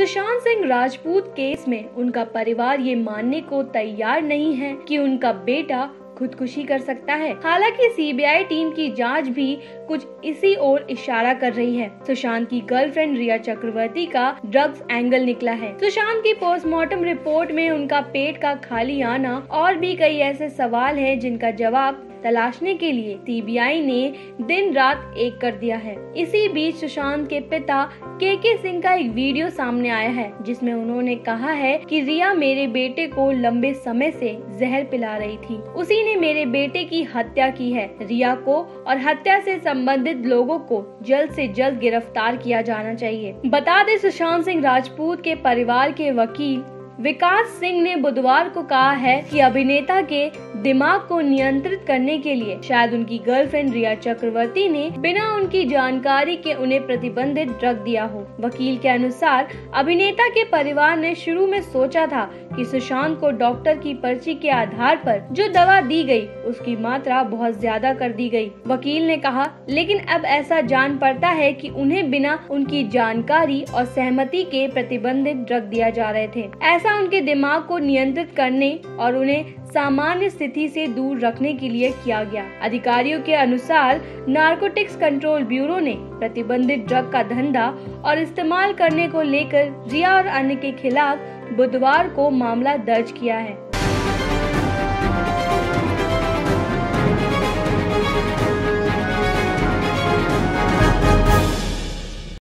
Sushant Singh Rajput case में उनका परिवार ये मानने को तैयार नहीं है कि उनका बेटा खुदकुशी कर सकता है। हालांकि सीबीआई टीम की जांच भी कुछ इसी ओर इशारा कर रही है। सुशांत की गर्लफ्रेंड रिया चक्रवर्ती का ड्रग्स एंगल निकला है। सुशांत की पोस्टमार्टम रिपोर्ट में उनका पेट का खाली आना और भी कई ऐसे सवाल हैं जिनका जवाब तलाशने के लिए सीबीआई ने दिन रात एक कर दिया है। इसी बीच सुशांत के पिता के सिंह का एक वीडियो सामने आया है जिसमें उन्होंने कहा है कि रिया मेरे बेटे को लंबे समय से जहर पिला रही थी, उसी ने मेरे बेटे की हत्या की है। रिया को और हत्या से संबंधित लोगों को जल्द से जल्द गिरफ्तार किया जाना चाहिए। बता दें, सुशांत सिंह राजपूत के परिवार के वकील विकास सिंह ने बुधवार को कहा है कि अभिनेता के दिमाग को नियंत्रित करने के लिए शायद उनकी गर्लफ्रेंड रिया चक्रवर्ती ने बिना उनकी जानकारी के उन्हें प्रतिबंधित ड्रग दिया हो। वकील के अनुसार अभिनेता के परिवार ने शुरू में सोचा था कि सुशांत को डॉक्टर की पर्ची के आधार पर जो दवा दी गई उसकी मात्रा बहुत ज्यादा कर दी गई। वकील ने कहा, लेकिन अब ऐसा जान पड़ता है कि उन्हें बिना उनकी जानकारी और सहमति के प्रतिबंधित ड्रग दिया जा रहे थे। ऐसा उनके दिमाग को नियंत्रित करने और उन्हें सामान्य स्थिति से दूर रखने के लिए किया गया। अधिकारियों के अनुसार नारकोटिक्स कंट्रोल ब्यूरो ने प्रतिबंधित ड्रग का धंधा और इस्तेमाल करने को लेकर रिया और अन्य के खिलाफ बुधवार को मामला दर्ज किया है।